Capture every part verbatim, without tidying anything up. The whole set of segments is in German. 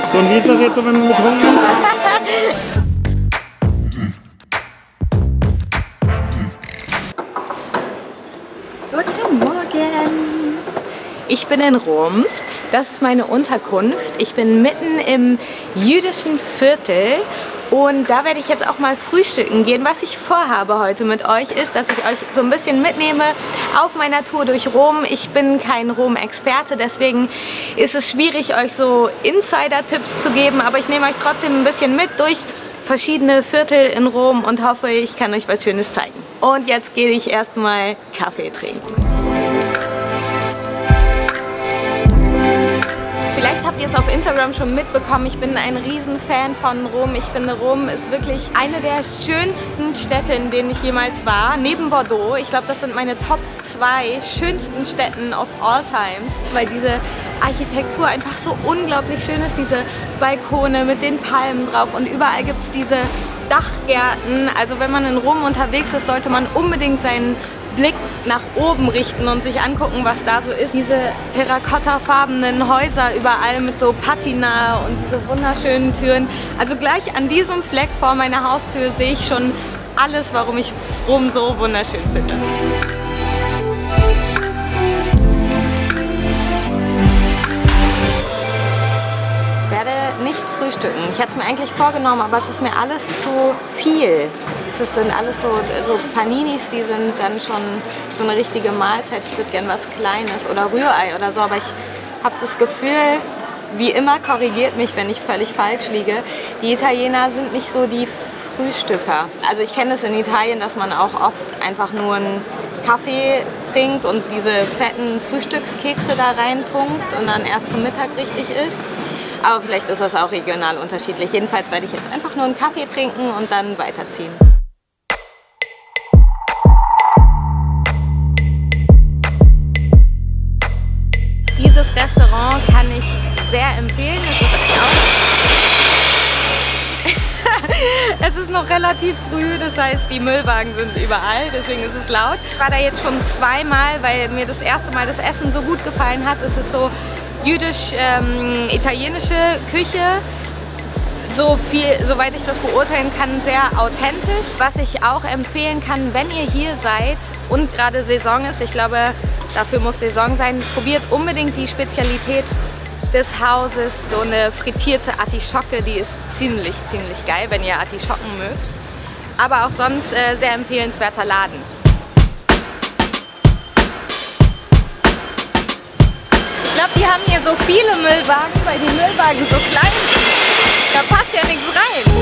So, und wie ist das jetzt so, wenn man betrunken ist? Guten Morgen! Ich bin in Rom. Das ist meine Unterkunft. Ich bin mitten im jüdischen Viertel. Und da werde ich jetzt auch mal frühstücken gehen. Was ich vorhabe heute mit euch ist, dass ich euch so ein bisschen mitnehme auf meiner Tour durch Rom. Ich bin kein Rom-Experte, deswegen ist es schwierig, euch so Insider-Tipps zu geben. Aber ich nehme euch trotzdem ein bisschen mit durch verschiedene Viertel in Rom und hoffe, ich kann euch was Schönes zeigen. Und jetzt gehe ich erstmal Kaffee trinken. Vielleicht habt ihr es auf Instagram schon mitbekommen, ich bin ein Riesenfan von Rom. Ich finde, Rom ist wirklich eine der schönsten Städte, in denen ich jemals war, neben Bordeaux. Ich glaube, das sind meine Top zwei schönsten Städten of all times, weil diese Architektur einfach so unglaublich schön ist. Diese Balkone mit den Palmen drauf und überall gibt es diese Dachgärten. Also wenn man in Rom unterwegs ist, sollte man unbedingt seinen Blick nach oben richten und sich angucken, was da so ist. Diese terrakottafarbenen Häuser überall mit so Patina und diese wunderschönen Türen. Also gleich an diesem Fleck vor meiner Haustür sehe ich schon alles, warum ich Rom so wunderschön finde. Ich werde nicht frühstücken. Ich hatte es mir eigentlich vorgenommen, aber es ist mir alles zu viel. Das sind alles so, so Paninis, die sind dann schon so eine richtige Mahlzeit. Ich würde gerne was Kleines oder Rührei oder so, aber ich habe das Gefühl, wie immer, korrigiert mich, wenn ich völlig falsch liege, die Italiener sind nicht so die Frühstücker. Also ich kenne es in Italien, dass man auch oft einfach nur einen Kaffee trinkt und diese fetten Frühstückskekse da reintunkt und dann erst zum Mittag richtig isst. Aber vielleicht ist das auch regional unterschiedlich. Jedenfalls werde ich jetzt einfach nur einen Kaffee trinken und dann weiterziehen. Dieses Restaurant kann ich sehr empfehlen. Es ist, auch es ist noch relativ früh, das heißt, die Müllwagen sind überall, deswegen ist es laut. Ich war da jetzt schon zweimal, weil mir das erste Mal das Essen so gut gefallen hat. Es ist so jüdisch-italienische ähm, Küche. So viel, soweit ich das beurteilen kann, sehr authentisch. Was ich auch empfehlen kann, wenn ihr hier seid und gerade Saison ist, ich glaube, dafür muss Saison sein, probiert unbedingt die Spezialität des Hauses, so eine frittierte Artischocke, die ist ziemlich, ziemlich geil, wenn ihr Artischocken mögt. Aber auch sonst äh, sehr empfehlenswerter Laden. Ich glaube, die haben hier so viele Müllwagen, weil die Müllwagen so klein sind. Da passt ja nichts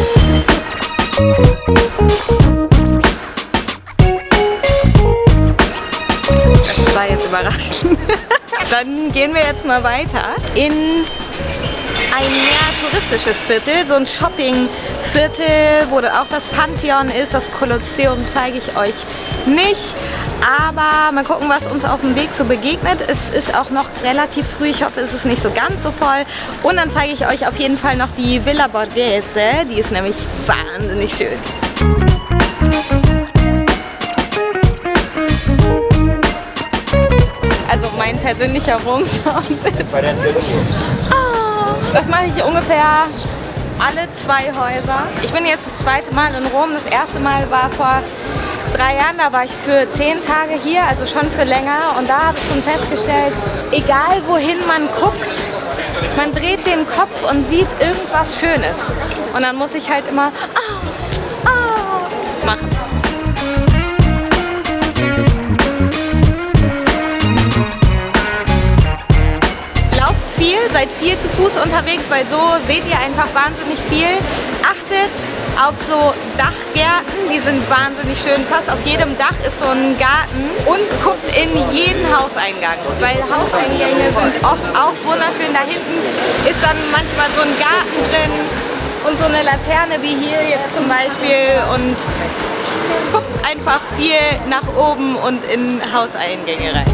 rein. Das war jetzt überraschend. Dann gehen wir jetzt mal weiter in ein mehr touristisches Viertel, so ein Shoppingviertel, wo auch das Pantheon ist. Das Kolosseum zeige ich euch nicht. Aber mal gucken, was uns auf dem Weg so begegnet. Es ist auch noch relativ früh, ich hoffe, es ist nicht so ganz so voll. Und dann zeige ich euch auf jeden Fall noch die Villa Borghese. Die ist nämlich wahnsinnig schön. Also mein persönlicher Rom-Sound ist... Oh, das mache ich ungefähr alle zwei Häuser. Ich bin jetzt das zweite Mal in Rom. Das erste Mal war vor drei Jahren, da war ich für zehn Tage hier, also schon für länger. Und da habe ich schon festgestellt, egal wohin man guckt, man dreht den Kopf und sieht irgendwas Schönes. Und dann muss ich halt immer oh, oh, machen. Lauft viel, seid viel zu Fuß unterwegs, weil so seht ihr einfach wahnsinnig viel. Achtet auf so Dachgärten, die sind wahnsinnig schön. Fast auf jedem Dach ist so ein Garten und guckt in jeden Hauseingang, weil Hauseingänge sind oft auch wunderschön. Da hinten ist dann manchmal so ein Garten drin und so eine Laterne wie hier jetzt zum Beispiel und guckt einfach viel nach oben und in Hauseingänge rein.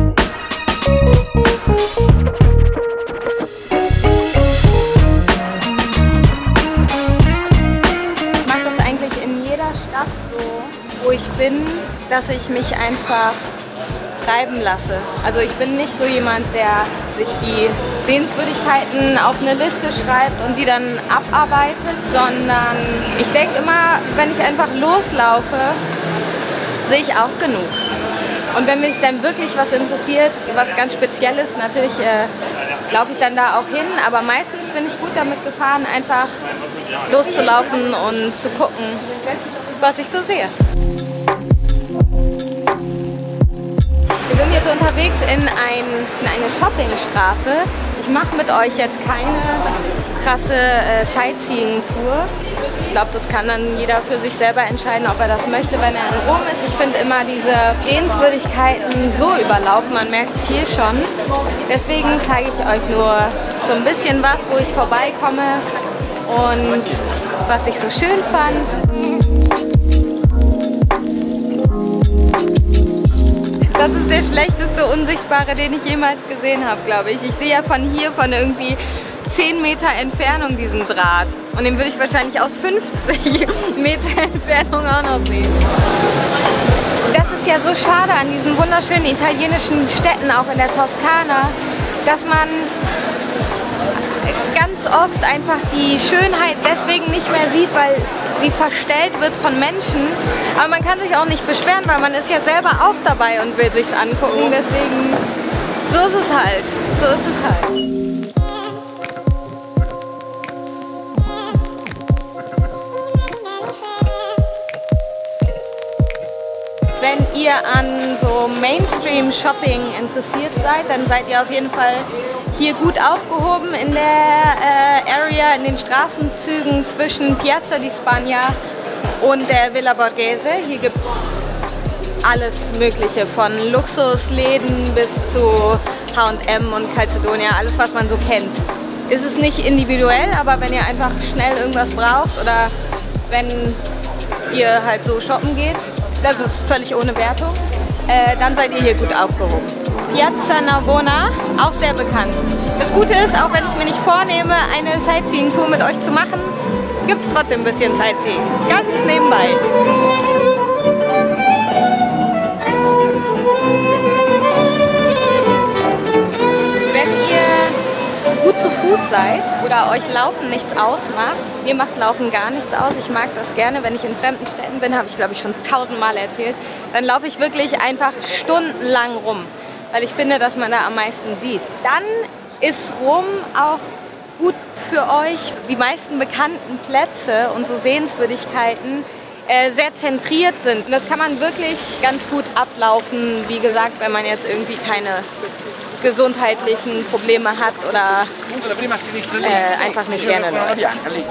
Wo ich bin, dass ich mich einfach treiben lasse. Also ich bin nicht so jemand, der sich die Sehenswürdigkeiten auf eine Liste schreibt und die dann abarbeitet, sondern ich denke immer, wenn ich einfach loslaufe, sehe ich auch genug. Und wenn mich dann wirklich was interessiert, was ganz Spezielles, natürlich äh, laufe ich dann da auch hin, aber meistens bin ich gut damit gefahren, einfach loszulaufen und zu gucken, was ich so sehe. Wir sind jetzt unterwegs in, ein, in eine Shoppingstraße. Ich mache mit euch jetzt keine krasse äh, Sightseeing-Tour. Ich glaube, das kann dann jeder für sich selber entscheiden, ob er das möchte, wenn er in Rom ist. Ich finde immer diese Sehenswürdigkeiten so überlaufen, man merkt es hier schon. Deswegen zeige ich euch nur so ein bisschen was, wo ich vorbeikomme und was ich so schön fand. Das ist der schlechteste Unsichtbare, den ich jemals gesehen habe, glaube ich. Ich sehe ja von hier, von irgendwie zehn Meter Entfernung diesen Draht. Und den würde ich wahrscheinlich aus fünfzig Meter Entfernung auch noch sehen. Das ist ja so schade an diesen wunderschönen italienischen Städten, auch in der Toskana, dass man ganz oft einfach die Schönheit deswegen nicht mehr sieht, weil sie verstellt wird von Menschen. Aber man kann sich auch nicht beschweren, weil man ist ja selber auch dabei und will sich's angucken. Deswegen, so ist es halt. So ist es halt. Wenn ihr an so Mainstream-Shopping interessiert seid, dann seid ihr auf jeden Fall hier gut aufgehoben in der äh, Area, in den Straßenzügen zwischen Piazza di Spagna und der Villa Borghese. Hier gibt es alles Mögliche, von Luxusläden bis zu H und M und Calzedonia, alles was man so kennt. Ist es nicht individuell, aber wenn ihr einfach schnell irgendwas braucht oder wenn ihr halt so shoppen geht, das ist völlig ohne Wertung, äh, dann seid ihr hier gut aufgehoben. Piazza Navona, auch sehr bekannt. Das Gute ist, auch wenn ich mir nicht vornehme, eine Sightseeing-Tour mit euch zu machen, gibt es trotzdem ein bisschen Sightseeing. Ganz nebenbei. Wenn ihr gut zu Fuß seid oder euch Laufen nichts ausmacht, mir macht Laufen gar nichts aus, ich mag das gerne, wenn ich in fremden Städten bin, habe ich glaube ich schon tausendmal erzählt, dann laufe ich wirklich einfach stundenlang rum, weil ich finde, dass man da am meisten sieht. Dann ist Rom auch gut für euch, die meisten bekannten Plätze und so Sehenswürdigkeiten äh, sehr zentriert sind. Und das kann man wirklich ganz gut ablaufen, wie gesagt, wenn man jetzt irgendwie keine gesundheitlichen Probleme hat oder äh, einfach nicht gerne läuft.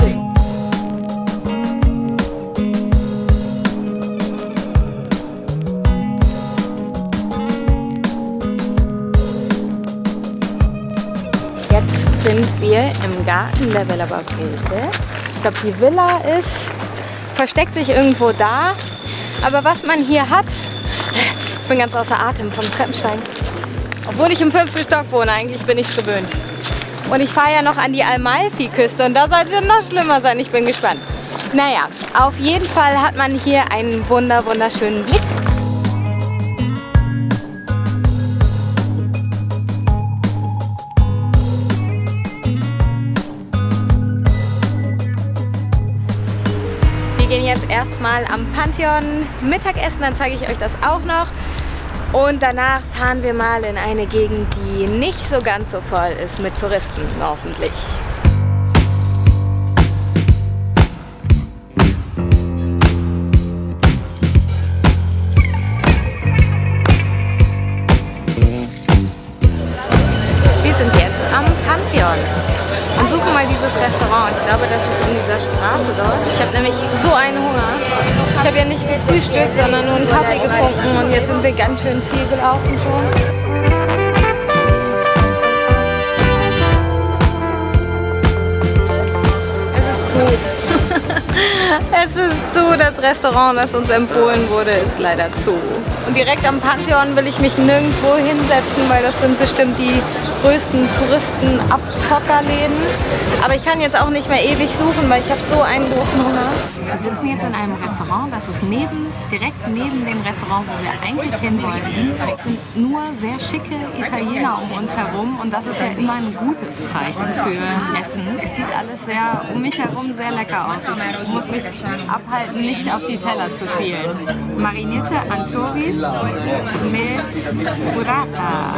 Jetzt sind wir im Garten der Villa Borghese. Ich glaube, die Villa ist, versteckt sich irgendwo da. Aber was man hier hat, ich bin ganz außer Atem vom Treppensteigen. Obwohl ich im fünften Stock wohne, eigentlich bin ich es gewöhnt. Und ich fahre ja noch an die Amalfi-Küste und da soll es ja noch schlimmer sein. Ich bin gespannt. Naja, auf jeden Fall hat man hier einen wunder wunderschönen Blick. Wir gehen jetzt erstmal am Pantheon Mittagessen, dann zeige ich euch das auch noch. Und danach fahren wir mal in eine Gegend, die nicht so ganz so voll ist mit Touristen, hoffentlich. Wir sind jetzt am Pantheon und suchen mal dieses Restaurant. Ich glaube, das ist in dieser Straße dort. Ich habe nämlich so einen Hunger. Ich habe ja nicht gefrühstückt, sondern nur einen Kaffee getrunken und jetzt sind wir ganz schön viel gelaufen schon. Es ist zu. Es ist zu. Das Restaurant, das uns empfohlen wurde, ist leider zu. Und direkt am Pantheon will ich mich nirgendwo hinsetzen, weil das sind bestimmt die größten Touristen-Abzockerläden. Aber ich kann jetzt auch nicht mehr ewig suchen, weil ich habe so einen großen Hunger. Wir sitzen jetzt in einem Restaurant, das ist neben, direkt neben dem Restaurant, wo wir eigentlich hin wollten. Es sind nur sehr schicke Italiener um uns herum und das ist ja immer ein gutes Zeichen für Essen. Es sieht alles sehr um mich herum sehr lecker aus. Ich muss mich abhalten, nicht auf die Teller zu schielen. Marinierte Anchovies mit Burrata.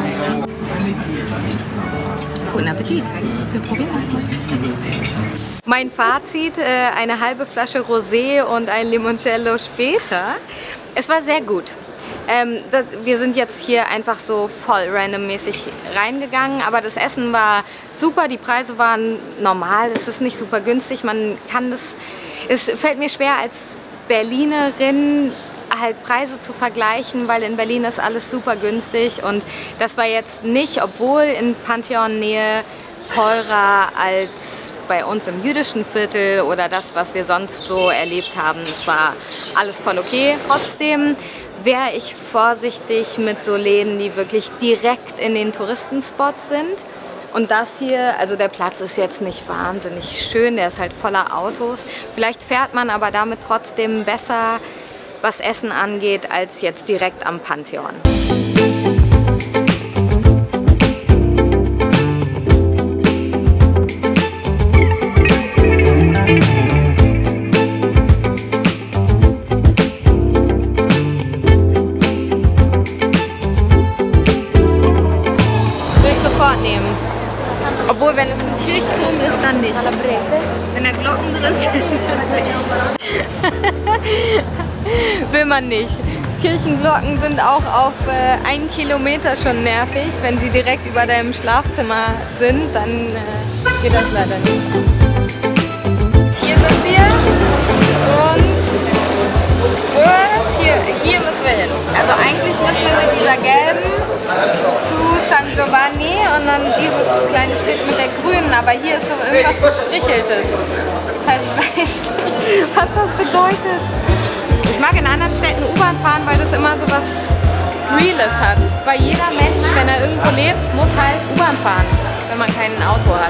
Guten Appetit. Wir probieren das mal. Mein Fazit, äh, eine halbe Flasche Rosé und ein Limoncello später. Es war sehr gut. Ähm, das, wir sind jetzt hier einfach so voll randommäßig reingegangen, aber das Essen war super, die Preise waren normal, es ist nicht super günstig, man kann das, es fällt mir schwer als Berlinerin halt Preise zu vergleichen, weil in Berlin ist alles super günstig und das war jetzt nicht, obwohl in Pantheon-Nähe teurer als bei uns im jüdischen Viertel oder das, was wir sonst so erlebt haben. Es war alles voll okay. Trotzdem wäre ich vorsichtig mit so Läden, die wirklich direkt in den Touristenspots sind. Und das hier, also der Platz ist jetzt nicht wahnsinnig schön, der ist halt voller Autos. Vielleicht fährt man aber damit trotzdem besser, was Essen angeht, als jetzt direkt am Pantheon. Nehmen. Obwohl, wenn es ein Kirchturm ist, dann nicht. Wenn da Glocken drin sind, will man nicht. Kirchenglocken sind auch auf äh, einen Kilometer schon nervig. Wenn sie direkt über deinem Schlafzimmer sind, dann äh, geht das leider nicht. Hier sind wir und was? Hier, hier müssen wir hin. Also eigentlich müssen wir mit dieser gelben zu San Giovanni und dann dieses kleine Stück mit der grünen, aber hier ist so irgendwas Gestricheltes. Das heißt, ich weiß nicht, was das bedeutet. Ich mag in anderen Städten U-Bahn fahren, weil das immer so was Reales hat. Weil jeder Mensch, wenn er irgendwo lebt, muss halt U-Bahn fahren, wenn man kein Auto hat.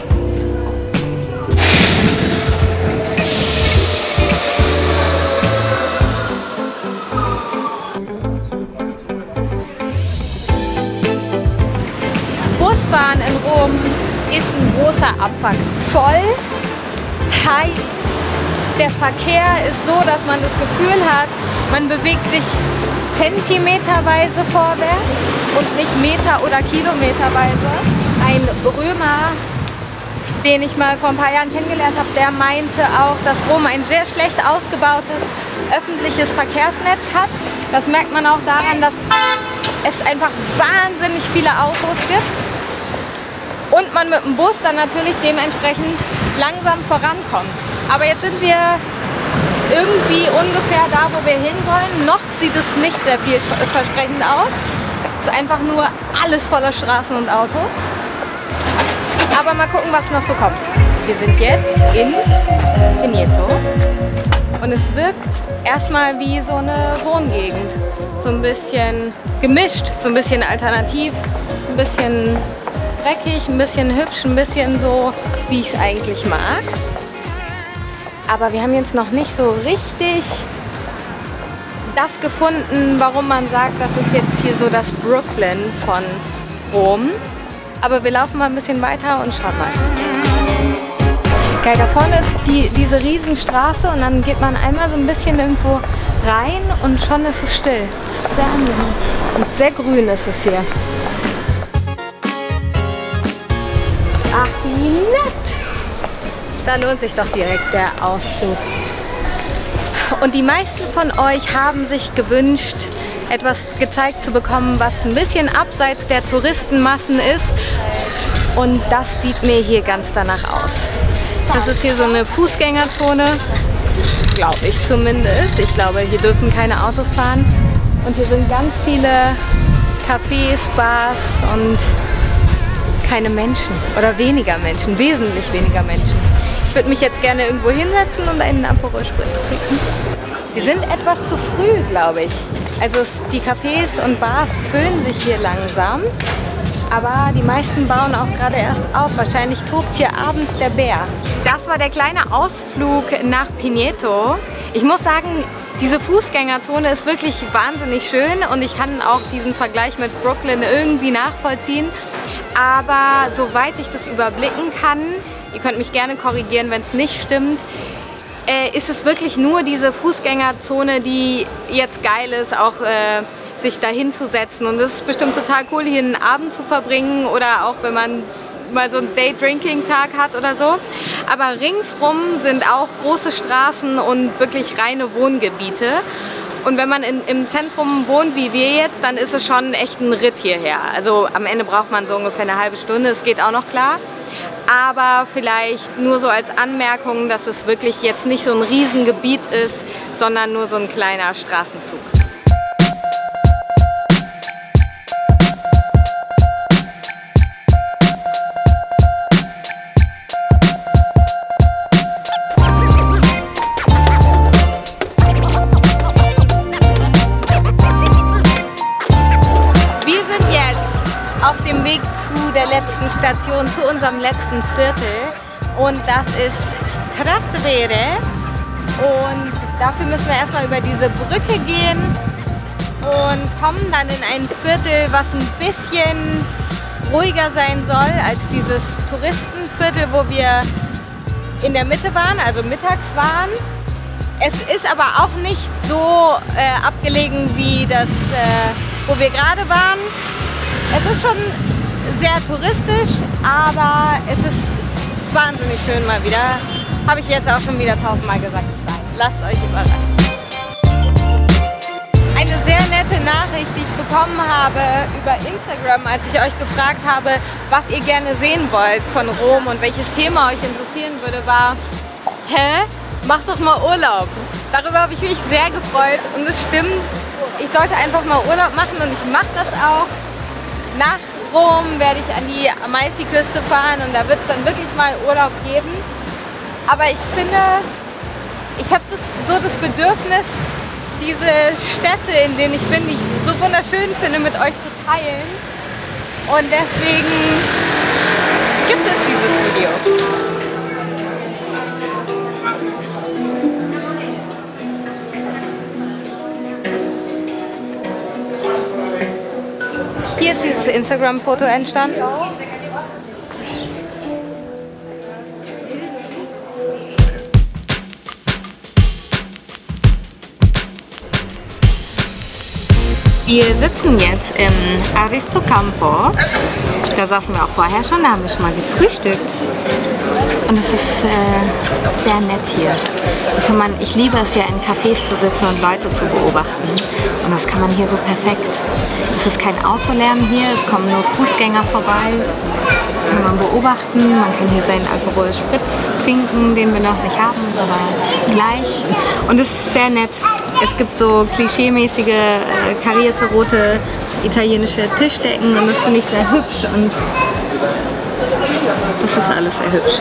Busfahren in Rom ist ein großer Abfuck. Voll, high. Der Verkehr ist so, dass man das Gefühl hat, man bewegt sich zentimeterweise vorwärts und nicht Meter- oder Kilometerweise. Ein Römer, den ich mal vor ein paar Jahren kennengelernt habe, der meinte auch, dass Rom ein sehr schlecht ausgebautes öffentliches Verkehrsnetz hat. Das merkt man auch daran, dass es einfach wahnsinnig viele Autos gibt und man mit dem Bus dann natürlich dementsprechend langsam vorankommt. Aber jetzt sind wir irgendwie ungefähr da, wo wir hinwollen. Noch sieht es nicht sehr vielversprechend aus. Es ist einfach nur alles voller Straßen und Autos. Aber mal gucken, was noch so kommt. Wir sind jetzt in Veneto und es wirkt erstmal wie so eine Wohngegend. So ein bisschen gemischt, so ein bisschen alternativ, ein bisschen dreckig, ein bisschen hübsch, ein bisschen so, wie ich es eigentlich mag. Aber wir haben jetzt noch nicht so richtig das gefunden, warum man sagt, das ist jetzt hier so das Brooklyn von Rom. Aber wir laufen mal ein bisschen weiter und schauen mal. Geil, da vorne ist die, diese Riesenstraße und dann geht man einmal so ein bisschen irgendwo rein und schon ist es still. Das ist sehr angenehm. Und sehr grün ist es hier. Ach, wie nett! Da lohnt sich doch direkt der Ausflug. Und die meisten von euch haben sich gewünscht, etwas gezeigt zu bekommen, was ein bisschen abseits der Touristenmassen ist. Und das sieht mir hier ganz danach aus. Das ist hier so eine Fußgängerzone, glaube ich zumindest. Ich glaube, hier dürfen keine Autos fahren. Und hier sind ganz viele Cafés, Bars und keine Menschen. Oder weniger Menschen, wesentlich weniger Menschen. Ich würde mich jetzt gerne irgendwo hinsetzen und einen Aperol Spritz trinken. Wir sind etwas zu früh, glaube ich. Also es, die Cafés und Bars füllen sich hier langsam. Aber die meisten bauen auch gerade erst auf. Wahrscheinlich tobt hier abends der Bär. Das war der kleine Ausflug nach Pineto. Ich muss sagen, diese Fußgängerzone ist wirklich wahnsinnig schön und ich kann auch diesen Vergleich mit Brooklyn irgendwie nachvollziehen. Aber soweit ich das überblicken kann, ihr könnt mich gerne korrigieren, wenn es nicht stimmt, äh, ist es wirklich nur diese Fußgängerzone, die jetzt geil ist, auch äh, sich da hinzusetzen. Und es ist bestimmt total cool, hier einen Abend zu verbringen oder auch wenn man mal so einen Day-Drinking-Tag hat oder so. Aber ringsrum sind auch große Straßen und wirklich reine Wohngebiete. Und wenn man in, im Zentrum wohnt, wie wir jetzt, dann ist es schon echt ein Ritt hierher. Also am Ende braucht man so ungefähr eine halbe Stunde, es geht auch noch klar. Aber vielleicht nur so als Anmerkung, dass es wirklich jetzt nicht so ein Riesengebiet ist, sondern nur so ein kleiner Straßenzug. Auf dem Weg zu der letzten Station, zu unserem letzten Viertel. Und das ist Trastevere. Und dafür müssen wir erstmal über diese Brücke gehen und kommen dann in ein Viertel, was ein bisschen ruhiger sein soll als dieses Touristenviertel, wo wir in der Mitte waren, also mittags waren. Es ist aber auch nicht so äh, abgelegen wie das, äh, wo wir gerade waren. Es ist schon sehr touristisch, aber es ist wahnsinnig schön mal wieder. Habe ich jetzt auch schon wieder tausendmal gesagt. Lasst euch überraschen. Eine sehr nette Nachricht, die ich bekommen habe über Instagram, als ich euch gefragt habe, was ihr gerne sehen wollt von Rom und welches Thema euch interessieren würde, war: Hä? Mach doch mal Urlaub. Darüber habe ich mich sehr gefreut und es stimmt. Ich sollte einfach mal Urlaub machen und ich mache das auch. Nach Rom werde ich an die Amalfiküste fahren und da wird es dann wirklich mal Urlaub geben. Aber ich finde, ich habe das, so das Bedürfnis, diese Städte, in denen ich bin, die ich so wunderschön finde, mit euch zu teilen. Und deswegen gibt es dieses Video. Hier ist dieses Instagram-Foto entstanden. Wir sitzen jetzt im Aristocampo. Da saßen wir auch vorher schon, da haben wir schon mal gefrühstückt. Und es ist äh, sehr nett hier. Kann man, ich liebe es ja, in Cafés zu sitzen und Leute zu beobachten. Und das kann man hier so perfekt. Es ist kein Autolärm hier, es kommen nur Fußgänger vorbei. Kann man beobachten, man kann hier seinen Aperol Spritz trinken, den wir noch nicht haben, aber gleich. Und es ist sehr nett. Es gibt so klischeemäßige, äh, karierte, rote italienische Tischdecken und das finde ich sehr hübsch und das ist alles sehr hübsch.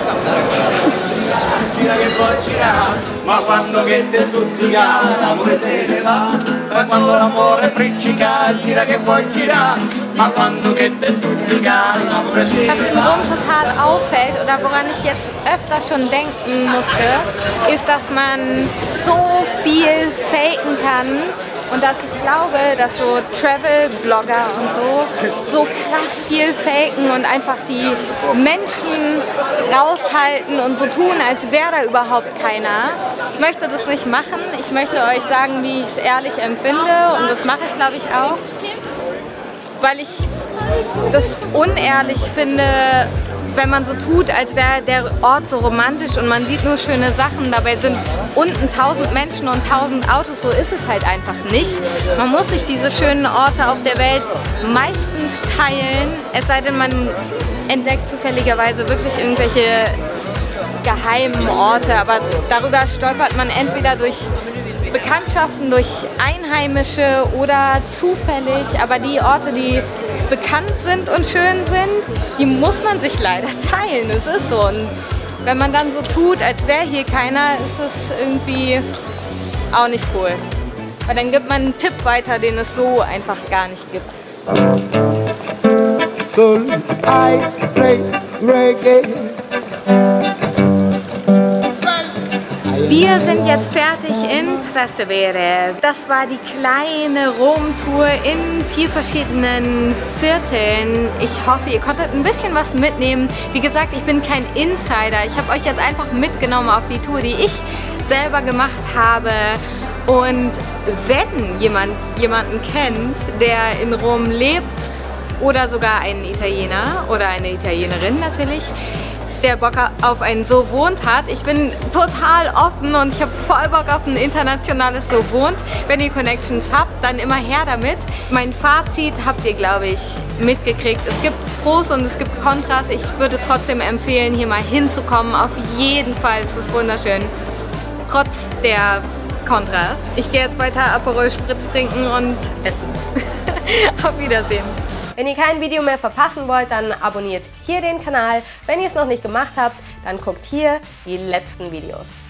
Was in Rom total auffällt oder woran ich jetzt öfter schon denken musste, ist, dass man so viel faken kann. Und dass ich glaube, dass so Travel-Blogger und so so krass viel faken und einfach die Menschen raushalten und so tun, als wäre da überhaupt keiner. Ich möchte das nicht machen. Ich möchte euch sagen, wie ich es ehrlich empfinde und das mache ich, glaube ich, auch. Weil ich das unehrlich finde, wenn man so tut, als wäre der Ort so romantisch und man sieht nur schöne Sachen. Dabei sind unten tausend Menschen und tausend Autos, so ist es halt einfach nicht. Man muss sich diese schönen Orte auf der Welt meistens teilen, es sei denn, man entdeckt zufälligerweise wirklich irgendwelche geheimen Orte, aber darüber stolpert man entweder durch Bekanntschaften, durch Einheimische oder zufällig, aber die Orte, die bekannt sind und schön sind, die muss man sich leider teilen, es ist so. Und wenn man dann so tut, als wäre hier keiner, ist es irgendwie auch nicht cool. Weil dann gibt man einen Tipp weiter, den es so einfach gar nicht gibt. soul, I play reggae. Wir sind jetzt fertig in Trastevere. Das war die kleine Rom-Tour in vier verschiedenen Vierteln. Ich hoffe, ihr konntet ein bisschen was mitnehmen. Wie gesagt, ich bin kein Insider. Ich habe euch jetzt einfach mitgenommen auf die Tour, die ich selber gemacht habe. Und wenn jemand jemanden kennt, der in Rom lebt oder sogar einen Italiener oder eine Italienerin natürlich, der Bock auf ein So wohnt hat. Ich bin total offen und ich habe voll Bock auf ein internationales So wohnt. Wenn ihr Connections habt, dann immer her damit. Mein Fazit habt ihr, glaube ich, mitgekriegt. Es gibt Pros und es gibt Kontras. Ich würde trotzdem empfehlen, hier mal hinzukommen. Auf jeden Fall, es ist wunderschön. Trotz der Kontras. Ich gehe jetzt weiter Aperol Spritz trinken und essen. Auf Wiedersehen. Wenn ihr kein Video mehr verpassen wollt, dann abonniert hier den Kanal. Wenn ihr es noch nicht gemacht habt, dann guckt hier die letzten Videos.